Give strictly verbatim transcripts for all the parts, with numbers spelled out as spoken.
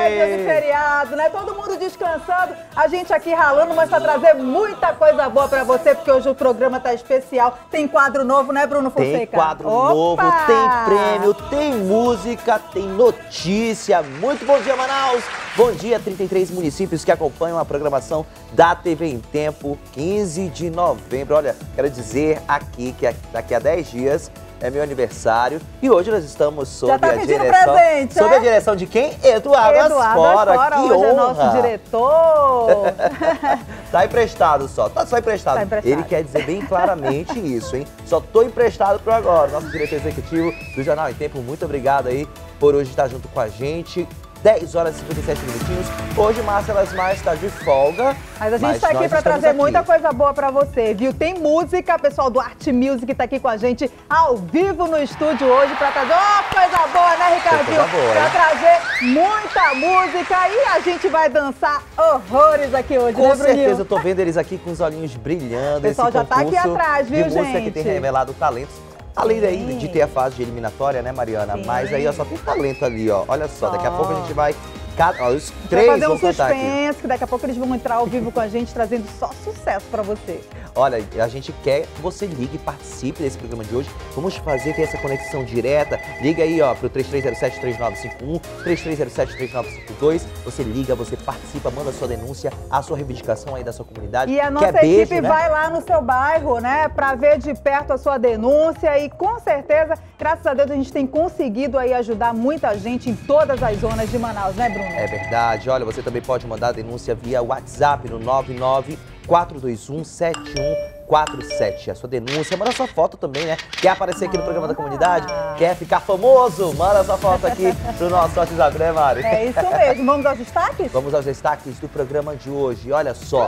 dia de feriado, né? Todo mundo descansando, a gente aqui ralando, mas pra trazer muita coisa boa pra você, porque hoje o programa tá especial. Tem quadro novo, né, Bruno Fonseca? Tem quadro Opa! novo, tem prêmio, tem música, tem notícia. Muito bom dia, Manaus! Bom dia, trinta e três municípios que acompanham a programação da T V em Tempo, quinze de novembro. Olha, quero dizer aqui que daqui a dez dias é meu aniversário e hoje nós estamos sob tá a direção... presente, sob é? a direção de quem? Eduardo, Eduardo Asfora, Asfora, que hoje honra! é nosso diretor. Tá emprestado só, tá só emprestado. Tá emprestado. Ele quer dizer bem claramente isso, hein? Só tô emprestado por agora. Nosso diretor executivo do Jornal em Tempo, muito obrigado aí por hoje estar junto com a gente. dez horas e cinquenta e sete minutinhos. Hoje, Márcia Lasmar está de folga. Mas a gente está aqui para trazer aqui. muita coisa boa para você, viu? Tem música, pessoal do Art Music está aqui com a gente ao vivo no estúdio hoje para trazer oh, coisa boa, né, Ricardinho? Para trazer muita música e a gente vai dançar horrores aqui hoje, com né, Com certeza, Bruninho? eu tô vendo eles aqui com os olhinhos brilhando. O pessoal esse já tá aqui atrás, viu, de gente? música que tem revelado talentos. Além daí de ter a fase de eliminatória, né, Mariana? Sim. Mas aí ó, só tem talento ali, ó. Olha só, daqui a pouco a gente vai... Cada, ó, os três vai fazer um vão cantar suspense, aqui. Que daqui a pouco eles vão entrar ao vivo com a gente, trazendo só sucesso pra você. Olha, a gente quer que você ligue e participe desse programa de hoje. Vamos fazer aqui essa conexão direta. Liga aí, ó, pro três três zero sete, três nove cinco um, três três zero sete, três nove cinco dois. Você liga, você participa, manda a sua denúncia, a sua reivindicação aí da sua comunidade. E a nossa Quer equipe beijo, né? vai lá no seu bairro, né, pra ver de perto a sua denúncia e com certeza, graças a Deus, a gente tem conseguido aí ajudar muita gente em todas as zonas de Manaus, né, Bruno? É verdade. Olha, você também pode mandar a denúncia via WhatsApp no nove nove quatro dois um sete um quatro sete. A sua denúncia, manda sua foto também, né? Quer aparecer aqui no programa da comunidade? Quer ficar famoso? Manda sua foto aqui pro nosso WhatsApp, né, Mari? É isso mesmo. Vamos aos destaques? Vamos aos destaques do programa de hoje. Olha só.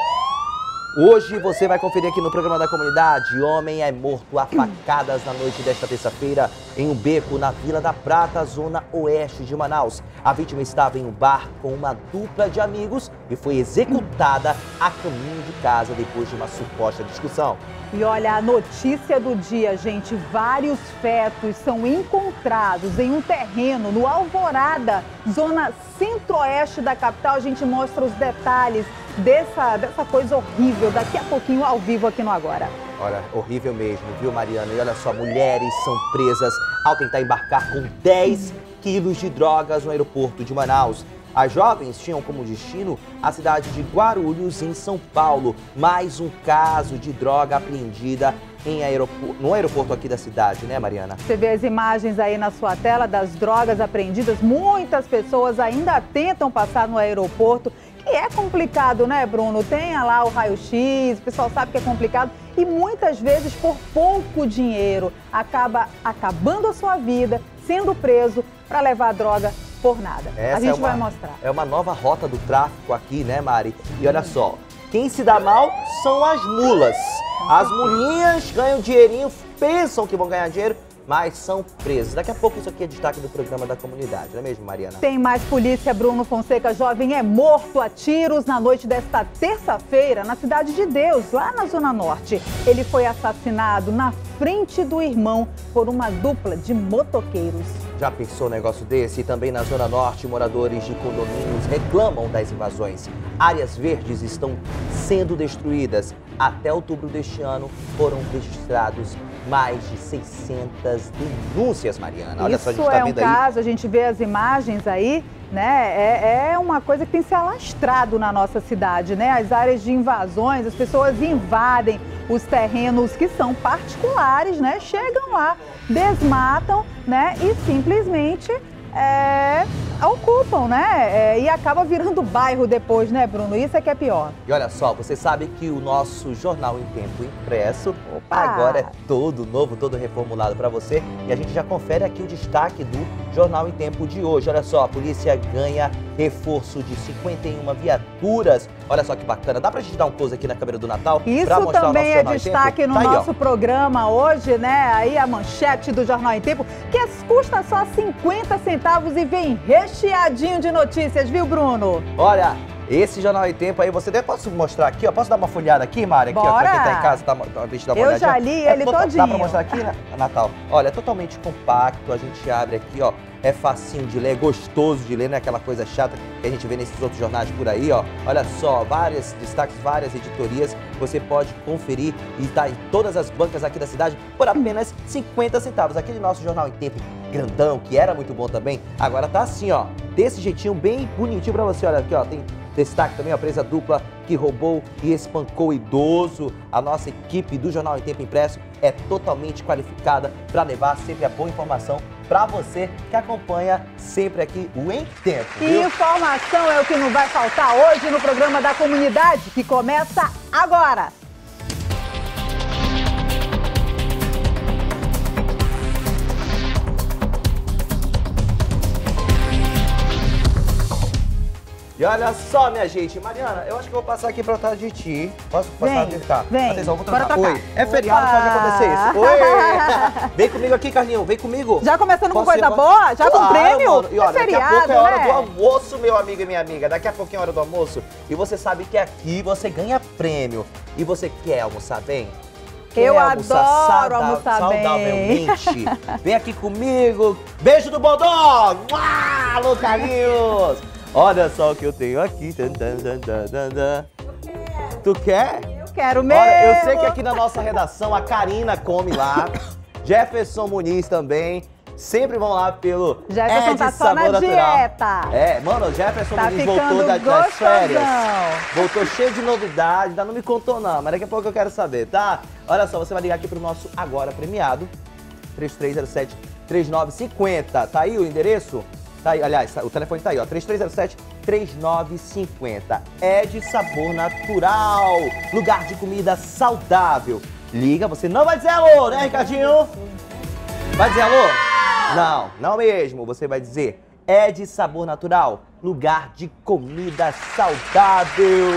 Hoje você vai conferir aqui no programa da comunidade. Homem é morto a facadas na noite desta terça-feira em um beco na Vila da Prata, zona oeste de Manaus. A vítima estava em um bar com uma dupla de amigos e foi executada a caminho de casa depois de uma suposta discussão. E olha, a notícia do dia, gente, vários fetos são encontrados em um terreno no Alvorada, zona centro-oeste da capital. A gente mostra os detalhes dessa, dessa coisa horrível daqui a pouquinho ao vivo aqui no Agora. Olha, horrível mesmo, viu, Mariana? E olha só, mulheres são presas ao tentar embarcar com dez quilos de drogas no aeroporto de Manaus. As jovens tinham como destino a cidade de Guarulhos, em São Paulo. Mais um caso de droga apreendida em aeroporto, no aeroporto aqui da cidade, né, Mariana? Você vê as imagens aí na sua tela das drogas apreendidas. Muitas pessoas ainda tentam passar no aeroporto, que é complicado, né, Bruno? Tem lá o raio-x, o pessoal sabe que é complicado. E muitas vezes, por pouco dinheiro, acaba acabando a sua vida, sendo preso para levar droga por nada. Essa a gente é uma, vai mostrar. É uma nova rota do tráfico aqui, né, Mari? E olha só, quem se dá mal são as mulas. As mulinhas ganham dinheirinho, pensam que vão ganhar dinheiro, mas são presas. Daqui a pouco isso aqui é destaque do programa da comunidade, não é mesmo, Mariana? Tem mais polícia. Bruno Fonseca, jovem é morto a tiros na noite desta terça-feira na Cidade de Deus, lá na Zona Norte. Ele foi assassinado na frente do irmão por uma dupla de motoqueiros. Já pensou um negócio desse? E também na Zona Norte, moradores de condomínios reclamam das invasões. Áreas verdes estão sendo destruídas. Até outubro deste ano foram registrados mais de seiscentas denúncias, Mariana. Olha Isso só, a gente tá é um vendo aí. caso, a gente vê as imagens aí, né? É, é uma coisa que tem se alastrado na nossa cidade, né? As áreas de invasões, as pessoas invadem os terrenos que são particulares, né? Chegam lá, desmatam, né? E simplesmente é, ocupam, né? É, e acaba virando bairro depois, né, Bruno? Isso é que é pior. E olha só, você sabe que o nosso Jornal em Tempo impresso Opa! agora é todo novo, todo reformulado para você. E a gente já confere aqui o destaque do Jornal em Tempo de hoje. Olha só, a polícia ganha reforço de cinquenta e uma viaturas. Olha só que bacana. Dá pra gente dar um close aqui na câmera do Natal? Isso também é destaque no nosso programa hoje, né? Aí a manchete do Jornal em Tempo, que custa só cinquenta centavos e vem recheadinho de notícias, viu, Bruno? Olha, Esse Jornal em Tempo aí, você posso mostrar aqui, ó? Posso dar uma folhada aqui, Mari? Aqui, Bora. ó, pra quem tá em casa, tá, tá, deixa eu dar uma Eu olhadinha. já li É ele total- todinho. Dá pra mostrar aqui, né, Natal? Olha, é totalmente compacto, a gente abre aqui, ó. É facinho de ler, é gostoso de ler, não é aquela coisa chata que a gente vê nesses outros jornais por aí, ó. Olha só, vários destaques, várias editorias, você pode conferir e tá em todas as bancas aqui da cidade por apenas cinquenta centavos. Aquele nosso Jornal em Tempo grandão, que era muito bom também, agora tá assim, ó, desse jeitinho bem bonitinho pra você, olha aqui, ó, tem destaque também a presa dupla que roubou e espancou idoso. A nossa equipe do Jornal em Tempo Impresso é totalmente qualificada para levar sempre a boa informação para você que acompanha sempre aqui o Em Tempo. E informação é o que não vai faltar hoje no programa da comunidade, que começa agora. E olha só, minha gente, Mariana, eu acho que eu vou passar aqui pra trás de ti. Posso passar Vem, de cá? vem. Atenção, vou Bora trocar. trocar. Oi. É feriado, Opa. pode acontecer isso. Oi! Vem comigo aqui, Carlinhos, vem comigo. Já começando com Posso coisa ir? boa? Já com Claro, prêmio? mano. E olha, É daqui a feriado, pouco é hora né? do almoço, meu amigo e minha amiga. Daqui a pouquinho é hora do almoço. E você sabe que aqui você ganha prêmio. E você quer almoçar bem? Quer Eu almoçar adoro sauda- almoçar bem. saudavelmente? Vem aqui comigo. Beijo do Bondó! Mua! Alô, Carlinhos! Olha só o que eu tenho aqui. Tan, tan, tan, tan, tan, tan. Tu quer? Eu quero mesmo. Olha, eu sei que aqui na nossa redação a Karina come lá. Jefferson Muniz também. Sempre vão lá pelo Jefferson É de tá só na Sabor Natural. dieta. É, mano, o Jefferson Tá Muniz voltou ficando da- das férias. gostosão. Voltou cheio de novidade, ainda não me contou não, mas daqui a pouco eu quero saber, tá? Olha só, você vai ligar aqui pro nosso Agora Premiado, três três zero sete, três nove cinco zero. Tá aí o endereço? Tá aí, aliás, o telefone tá aí, ó, três três zero sete, três nove cinco zero. É de Sabor Natural, lugar de comida saudável. Liga, você não vai dizer alô, né, Ricardinho? Vai dizer alô? Não, não mesmo. Você vai dizer É de Sabor Natural, lugar de comida saudável.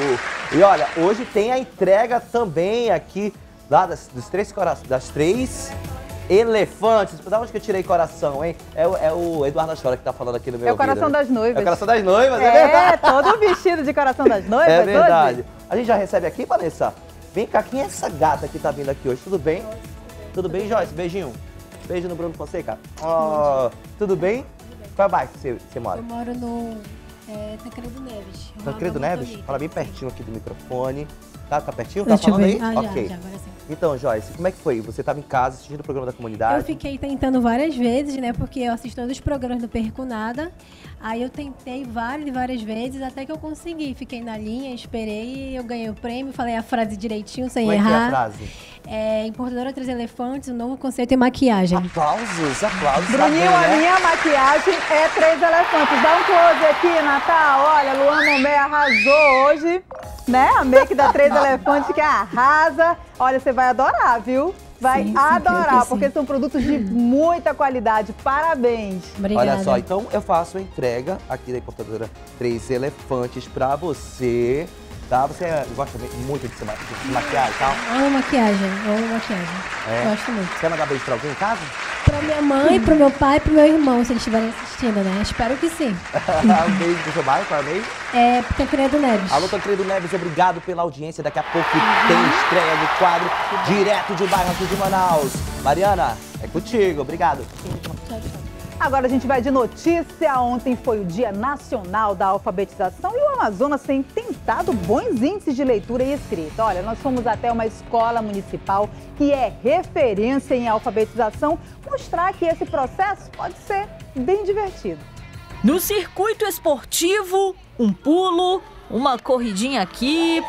E olha, hoje tem a entrega também aqui lá das, dos três corações, das três elefantes. Da onde que eu tirei coração, hein? É, o- é o Eduardo Chora que tá falando aqui no meu É o coração ouvido, né? das noivas. É o coração das noivas, é, É, verdade. todo vestido de coração das noivas É hoje. verdade. A gente já recebe aqui, Vanessa? Vem cá, quem é essa gata que tá vindo aqui hoje? Tudo bem? Tudo bem, Joyce? Beijinho. Beijo no Bruno Fonseca. Oh, tudo bem? Qual bairro que você, você mora? Eu moro no é, Tancredo Neves. Tancredo Rua Neves? Bonito. Fala bem pertinho aqui do microfone. Tá, tá pertinho? Deixa Tá falando eu aí? ver. Ah, já, ok. já, agora sim. Então, Joyce, como é que foi? Você estava em casa assistindo o programa da comunidade? Eu fiquei tentando várias vezes, né? Porque eu assisto todos os programas do Perco Nada. Aí eu tentei várias e várias vezes até que eu consegui. Fiquei na linha, esperei, eu ganhei o prêmio, falei a frase direitinho, sem Como é que é a errar. frase? É, importadora Três Elefantes, um novo conceito em maquiagem. Aplausos, aplausos. tá Bruninho, bem, a né? minha maquiagem é três elefantes. Dá um close aqui, Natal. Olha, Luan Momé arrasou hoje, né? A make da Três Elefantes que arrasa. Olha, você vai adorar, viu? Vai Sim, sim, adorar, creio que porque sim. são produtos de muita qualidade. Parabéns. Obrigada. Olha só, então eu faço a entrega aqui da importadora Três Elefantes pra você, tá? Você gosta muito de se ma- de se maquiar e tal? Amo maquiagem, amo maquiagem. É? Gosto muito. Quer mandar beijo pra alguém em casa? Pra minha mãe, pro meu pai e pro meu irmão, se eles estiverem assistindo, né? Espero que sim. um beijo pro seu bairro, qual é o meio? É Tancredo Neves. Alô, Tancredo Neves, obrigado pela audiência. Daqui a pouco tem estreia do quadro direto de um bairro aqui de Manaus. Mariana, é contigo, obrigado. Tchau, tchau. Agora a gente vai de notícia. Ontem foi o Dia Nacional da Alfabetização e o Amazonas tem tentado bons índices de leitura e escrita. Olha, nós fomos até uma escola municipal que é referência em alfabetização, mostrar que esse processo pode ser bem divertido. No circuito esportivo, um pulo, uma corridinha aqui.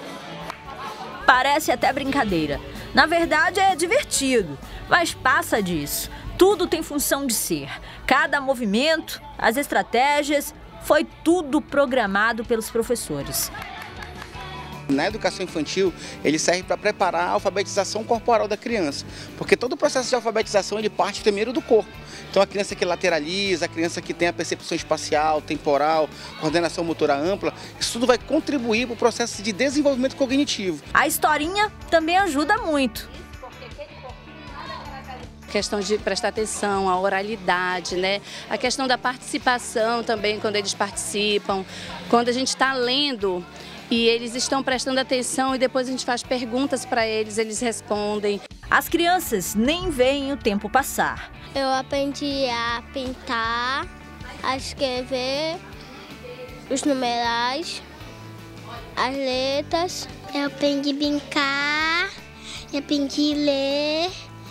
Parece até brincadeira. Na verdade é divertido, mas passa disso. Tudo tem função de ser. Cada movimento, as estratégias, foi tudo programado pelos professores. Na educação infantil, ele serve para preparar a alfabetização corporal da criança, porque todo o processo de alfabetização ele parte primeiro do corpo. Então a criança que lateraliza, a criança que tem a percepção espacial, temporal, coordenação motora ampla, isso tudo vai contribuir para o processo de desenvolvimento cognitivo. A historinha também ajuda muito. questão de prestar atenção, a oralidade, né? A questão da participação também, quando eles participam, quando a gente está lendo e eles estão prestando atenção e depois a gente faz perguntas para eles, eles respondem. As crianças nem veem o tempo passar. Eu aprendi a pintar, a escrever os numerais, as letras. Eu aprendi a brincar, eu aprendi a ler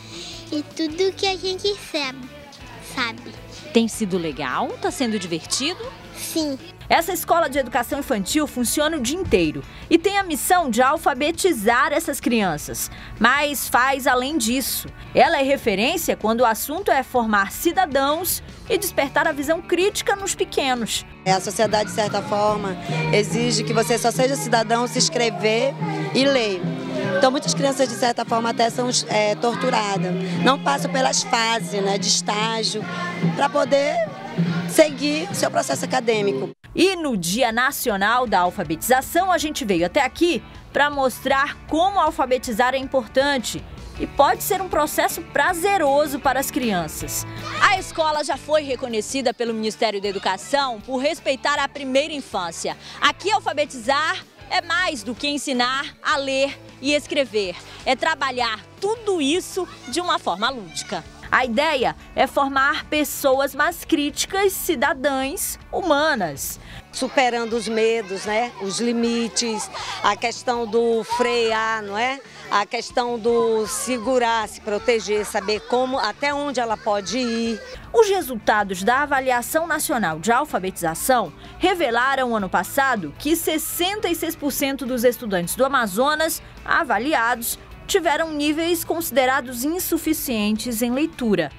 e tudo que a gente sabe. sabe. Tem sido legal? Tá sendo divertido? Sim. Essa escola de educação infantil funciona o dia inteiro e tem a missão de alfabetizar essas crianças. Mas faz além disso. Ela é referência quando o assunto é formar cidadãos e despertar a visão crítica nos pequenos. A sociedade, de certa forma, exige que você só seja cidadão se inscrever e ler. Então, muitas crianças, de certa forma, até são é, torturadas. Não passam pelas fases, né, de estágio para poder seguir o seu processo acadêmico. E no Dia Nacional da Alfabetização, a gente veio até aqui para mostrar como alfabetizar é importante e pode ser um processo prazeroso para as crianças. A escola já foi reconhecida pelo Ministério da Educação por respeitar a primeira infância. Aqui, alfabetizar é mais do que ensinar a ler e escrever. É trabalhar tudo isso de uma forma lúdica. A ideia é formar pessoas mais críticas, cidadãs, humanas. Superando os medos, né? Os limites, a questão do frear, não é? A questão do segurar, se proteger, saber como, até onde ela pode ir. Os resultados da Avaliação Nacional de Alfabetização revelaram ano passado que sessenta e seis por cento dos estudantes do Amazonas avaliados tiveram níveis considerados insuficientes em leitura.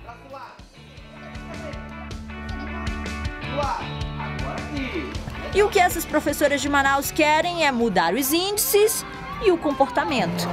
E o que essas professoras de Manaus querem é mudar os índices e o comportamento.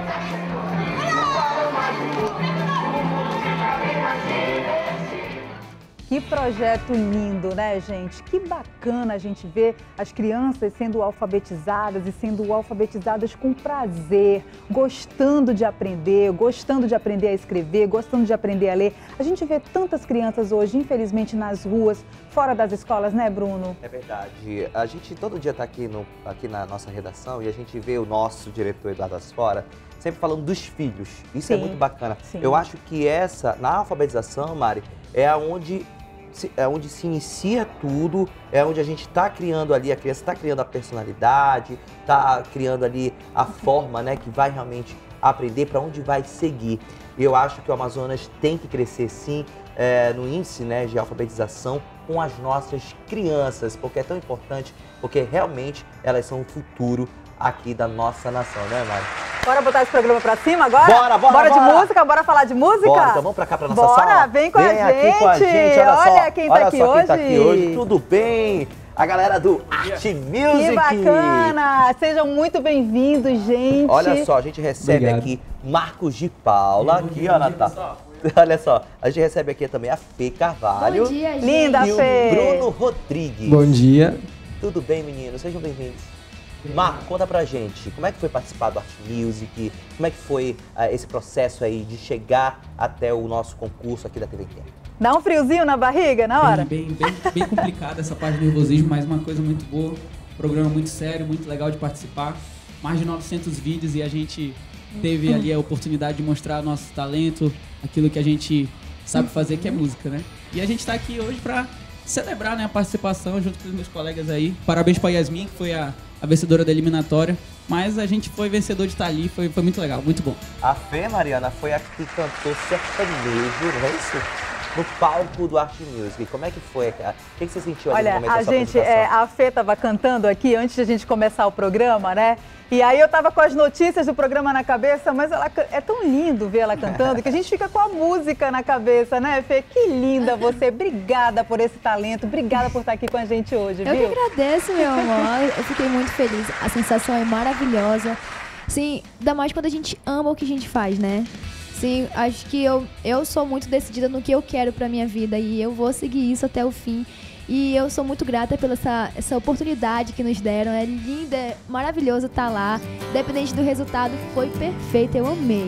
Que projeto lindo, né, gente? Que bacana a gente ver as crianças sendo alfabetizadas e sendo alfabetizadas com prazer, gostando de aprender, gostando de aprender a escrever, gostando de aprender a ler. A gente vê tantas crianças hoje, infelizmente, nas ruas, fora das escolas, né, Bruno? É verdade. A gente todo dia está aqui, no, aqui na nossa redação e a gente vê o nosso diretor Eduardo Asfora sempre falando dos filhos. Isso Sim. é muito bacana. Sim. Eu acho que essa, na alfabetização, Mari, é onde... é onde se inicia tudo, é onde a gente está criando ali, a criança está criando a personalidade, está criando ali a forma, né, que vai realmente aprender, para onde vai seguir. Eu acho que o Amazonas tem que crescer sim é, no índice, né, de alfabetização com as nossas crianças, porque é tão importante, porque realmente elas são o futuro aqui da nossa nação, né, Mari? Bora botar esse programa pra cima agora? Bora, bora, bora! Bora de música? Bora falar de música? Bora, então vamos pra cá, pra nossa bora, sala. Bora, vem com vem a gente! Aqui com a gente. Olha, olha só, quem tá olha aqui só hoje! Quem tá aqui hoje, tudo bem? A galera do Arte Music! Que bacana! Sejam muito bem-vindos, gente! Olha só, a gente recebe Obrigado. aqui Marcos de Paula, aqui, ó, Natália. Olha só, a gente recebe aqui também a Fê Carvalho. Bom dia, gente. Linda, e Fê! o Bruno Rodrigues. Bom dia. Tudo bem, meninos? Sejam bem-vindos. Marco, conta pra gente, como é que foi participar do Arte Music? Como é que foi uh, esse processo aí de chegar até o nosso concurso aqui da T V Q? Dá um friozinho na barriga na hora? Bem, bem, bem, bem complicada essa parte do nervosismo, mas uma coisa muito boa. Programa muito sério, muito legal de participar. Mais de novecentos vídeos e a gente teve ali a oportunidade de mostrar nosso talento, aquilo que a gente sabe fazer, que é música, né? E a gente tá aqui hoje pra celebrar, né, a participação junto com os meus colegas aí. Parabéns pra Yasmin, que foi a, a vencedora da eliminatória. Mas a gente foi vencedor de estar ali, foi, foi muito legal, muito bom. A Fê, Mariana, foi a que cantou sertanejo, não é isso? No palco do Arte Music. Como é que foi? O que você sentiu ali Olha, no momento a da sua gente, é, a Fê estava cantando aqui antes de a gente começar o programa, né? E aí eu estava com as notícias do programa na cabeça, mas ela, é tão lindo ver ela cantando que a gente fica com a música na cabeça, né, Fê? Que linda você. Obrigada por esse talento, obrigada por estar aqui com a gente hoje, eu viu? Eu que agradeço, meu amor. Eu fiquei muito feliz. A sensação é maravilhosa. Sim, ainda mais quando a gente ama o que a gente faz, né? Sim, acho que eu, eu sou muito decidida no que eu quero pra minha vida e eu vou seguir isso até o fim. E eu sou muito grata pela essa, essa oportunidade que nos deram. É linda, é maravilhoso estar lá. Independente do resultado, foi perfeito, eu amei.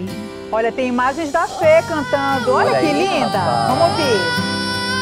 Olha, tem imagens da Fê cantando. Olha, Olha que aí, linda. Rapaz. Vamos ouvir.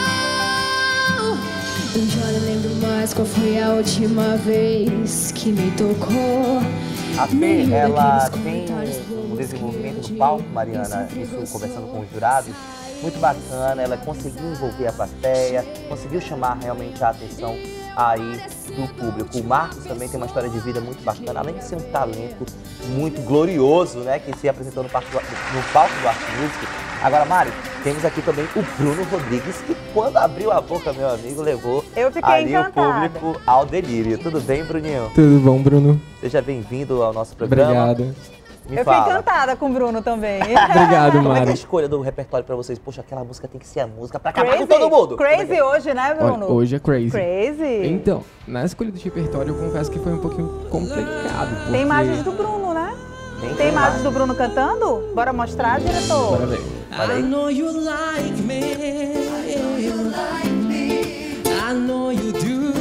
Eu já não lembro mais qual foi a última vez que me tocou. A Fê, ela tem um desenvolvimento do palco, Mariana, isso conversando com os jurados, muito bacana. Ela conseguiu envolver a plateia, conseguiu chamar realmente a atenção aí do público. O Marcos também tem uma história de vida muito bacana, além de ser um talento muito glorioso, né, que se apresentou no palco do, no palco do Arte Music. Agora, Mari, temos aqui também o Bruno Rodrigues, que quando abriu a boca, meu amigo, levou Eu fiquei ali encantada. o público ao delírio. Tudo bem, Bruninho? Tudo bom, Bruno? Seja bem-vindo ao nosso programa. Obrigado. Me Eu fala. fiquei encantada com o Bruno também. Obrigado, Como é que é a Mari. escolha do repertório pra vocês? Poxa, aquela música tem que ser a música pra acabar Crazy, com todo mundo. crazy é? hoje, né, Bruno? Olha, hoje é crazy. Crazy. Então, na escolha do repertório, eu confesso que foi um pouquinho complicado. Porque... Tem imagens do Bruno, né? Tem, Tem imagens do Bruno cantando? Bora mostrar, diretor? Bora ver. Olha aí. I know you like me. I know you do.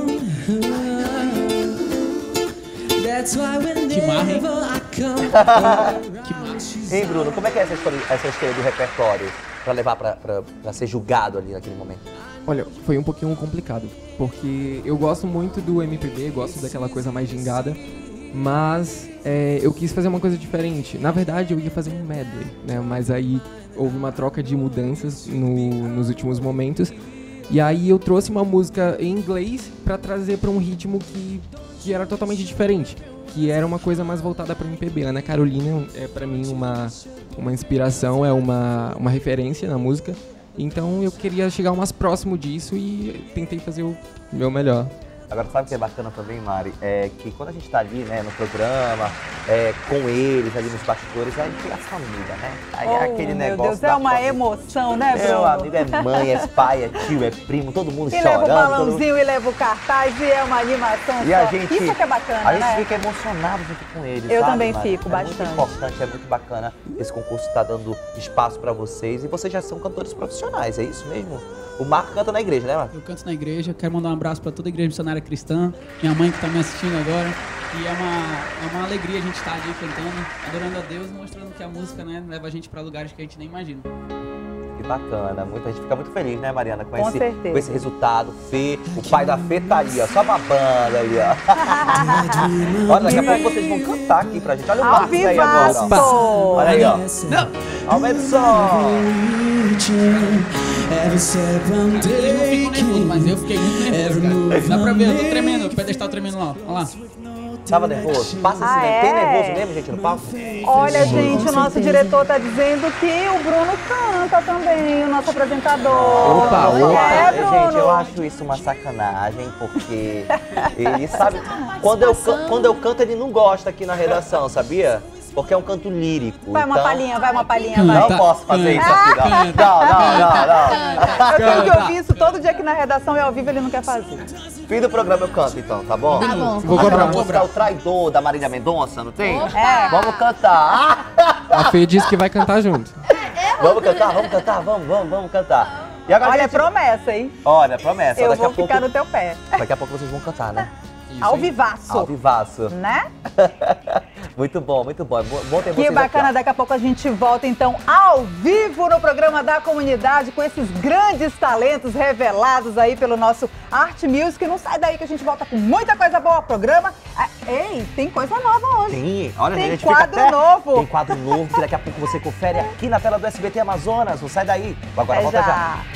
That's why whenever I come. Que massa. Ei, Bruno, como é que é essa escolha, essa escolha do repertório pra levar pra, pra, pra ser julgado ali naquele momento? Olha, foi um pouquinho complicado, porque eu gosto muito do M P B, gosto daquela coisa mais gingada, mas é, eu quis fazer uma coisa diferente. Na verdade, eu ia fazer um medley, né? Mas aí houve uma troca de mudanças no, nos últimos momentos, e aí eu trouxe uma música em inglês pra trazer pra um ritmo que, que era totalmente diferente, que era uma coisa mais voltada pra M P B. Ana Carolina é pra mim uma, uma inspiração, é uma, uma referência na música. Então eu queria chegar o mais próximo disso e tentei fazer o meu melhor. Agora, sabe o que é bacana também, Mari? É que quando a gente tá ali, né, no programa, é, com eles, ali nos bastidores, aí tem a família, né? Aí oh, é aquele meu negócio. Deus, é uma família. emoção, né, Bruno? Meu amigo, é mãe, é pai, é tio, é primo, todo mundo E chorando. leva o balãozinho todo... e leva o cartaz e é uma animação E só. a gente, Isso que é bacana, a gente né? fica emocionado junto com eles, Eu sabe, também Mari? fico, é bastante. É muito importante, é muito bacana. Esse concurso tá dando espaço pra vocês e vocês já são cantores profissionais, é isso mesmo? O Marco canta na igreja, né, Marco? Eu canto na igreja, quero mandar um abraço para toda a igreja missionária cristã, minha mãe que está me assistindo agora. E é uma, é uma alegria a gente estar ali cantando, adorando a Deus, mostrando que a música, né, leva a gente para lugares que a gente nem imagina. Que bacana, muito, a gente fica muito feliz, né, Mariana, com, Com esse, certeza. com esse resultado. Fê, o pai da Fê tá ali, ó, só babando ali, ó. Olha, daqui a pouco vocês vão cantar aqui pra gente. Olha o Ao Marcos aí agora, ó. vivaço. Olha aí, ó. Aumenta o som. Eles não ficam nervosos, mas eu fiquei muito nervoso, cara. Dá pra ver, eu tô tremendo, o pedestal tremendo lá, ó. Olha lá. Tava nervoso? Passa Ah, assim, é? tem nervoso mesmo, gente, no palco? Olha, gente, o nosso diretor tá dizendo que o Bruno canta também, o nosso apresentador. Opa, é, opa. Bruno? Gente, eu acho isso uma sacanagem, porque ele sabe... Quando eu, can- quando eu canto, ele não gosta aqui na redação, sabia? Porque é um canto lírico. Vai uma então... palhinha, vai uma palhinha, vai. Não posso fazer isso aqui, não. Não, não, não, Eu tenho que ouvir isso todo dia aqui na redação e ao vivo ele não quer fazer. não. Fim do programa eu canto, então, tá bom? Tá bom. Vou Aquela cobrar. música é o Traidor, da Marília Mendonça, não tem? É. Vamos cantar. A Fê disse que vai cantar junto. Vamos cantar, vamos cantar, vamos, vamos, vamos cantar. E agora, Olha, gente... promessa, hein? Olha, promessa. Eu daqui vou a pouco... ficar no teu pé. Daqui a pouco vocês vão cantar, né? Isso, Ao hein? vivaço. Ao vivaço. Né? Muito bom, muito bom. É bom bom ter Que vocês bacana, aqui, daqui a pouco a gente volta então ao vivo no programa da comunidade com esses grandes talentos revelados aí pelo nosso Art Music. Não sai daí que a gente volta com muita coisa boa ao programa. Ah, ei, tem coisa nova ó. hoje. Tem, olha, Tem a gente quadro fica até... novo. Tem quadro novo que daqui a pouco você confere aqui na tela do S B T Amazonas. Não sai daí. Agora Até volta já. já.